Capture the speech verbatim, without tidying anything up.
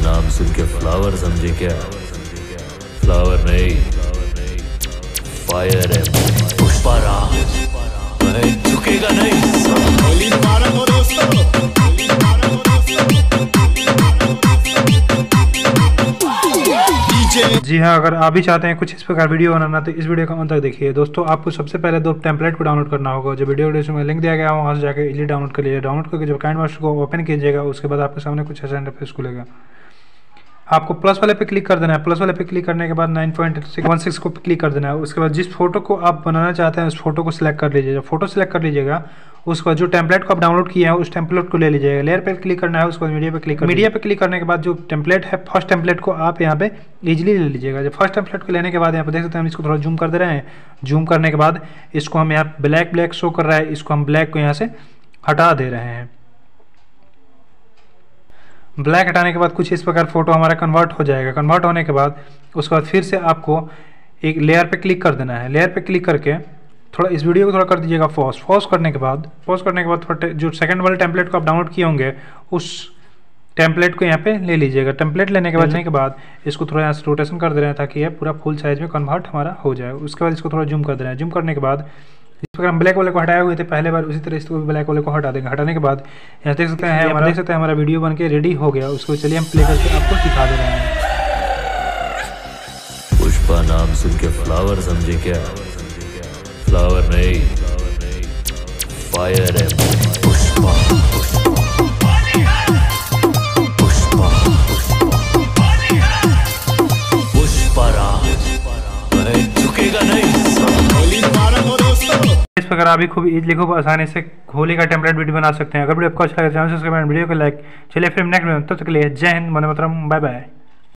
नाम सुन के फ्लावर समझे क्या? फ्लावर नहीं, फायर है। पुष्पा राज झुकेगा नहीं। जी हाँ, अगर आप भी चाहते हैं कुछ इस प्रकार वीडियो बनाना तो इस वीडियो को अंत तक देखिए। दोस्तों, आपको सबसे पहले दो टेम्पलेट को डाउनलोड करना होगा। जो वीडियो डिस्क्रिप्शन में लिंक दिया गया है वहाँ से जाकर इजीली डाउनलोड कर लीजिए। डाउनलोड करके जब काइंडमास्टर को ओपन कीजिएगा उसके बाद आपके सामने कुछ ऐसा इंटरफेस खुलेगा। आपको प्लस वाले पे क्लिक कर देना है। प्लस वाले पे क्लिक करने के बाद नाइन पॉइंट वन सिक्स को क्लिक कर देना है। उसके बाद जिस फोटो को आप बनाना चाहते हैं उस फोटो को सिलेक्ट कर लीजिएगा। फोटो सिलेक्ट कर लीजिएगा, उसके बाद जो टेम्पलेट को आप डाउनलोड किए हैं उस टेम्पलेट को ले लीजिएगा। लेयर पे क्लिक करना है, उसके बाद मीडिया पे क्लिक कर मीडिया पे क्लिक करने के बाद जो टेम्पलेट है फर्स्ट टेम्पलेट को आप यहाँ पे इजीली ले लीजिएगा। जब फर्स्ट टेम्पलेट को लेने के बाद यहाँ पे देख सकते हैं, हम इसको थोड़ा जूम कर दे रहे हैं। जूम करने के बाद इसको हम यहाँ ब्लैक ब्लैक शो कर रहा है, इसको हम ब्लैक को यहाँ से हटा दे रहे हैं। ब्लैक हटाने के बाद कुछ इस प्रकार फोटो हमारा कन्वर्ट हो जाएगा। कन्वर्ट होने के बाद उसके बाद फिर से आपको एक लेयर पे क्लिक कर देना है। लेयर पे क्लिक करके थोड़ा इस वीडियो को थोड़ा कर दीजिएगा पॉज। पॉज करने के बाद पॉज करने के बाद थोड़ा जो सेकंड वाले टेम्पलेट को आप डाउनलोड किए होंगे उस टेम्पलेट को यहाँ पे ले लीजिएगा। टेम्पलेट लेने के बाद लेने के बाद इसको थोड़ा यहाँ से रोटेशन कर दे रहे हैं ताकि ये पूरा फुल साइज में कन्वर्ट हमारा हो जाए। उसके बाद इसको थोड़ा जूम कर दे रहे हैं। जूम करने के बाद इस प्रकार हम ब्लैक वाले को हटाए हुए थे पहले बार, उसी तरह इसको ब्लैक वाले को हटा देंगे। हटाने के बाद यहाँ देख सकते हैं हमारा देख सकते हैं हमारा वीडियो बन के रेडी हो गया। उसको चलिए हम प्ले करके आपको दिखा दे रहे हैं। पुष्पा नाम सुन के फ्लावर समझे क्या? फ्लावर नहीं, फायर है। पुष्पा पुष्पा पुष्पा राज झुकेगा नहीं। इस प्रकार आप भी खूब इजीली खूब आसानी से होली का टेम्पलेट वीडियो बना सकते हैं। अगर वीडियो आपको अच्छा लगे चैनल सब्सक्राइब वीडियो को लाइक। चलिए फिर नेक्स्ट वीडियो, तब तक के लिए जय हिंद, वंदे मातरम, बाय बाय।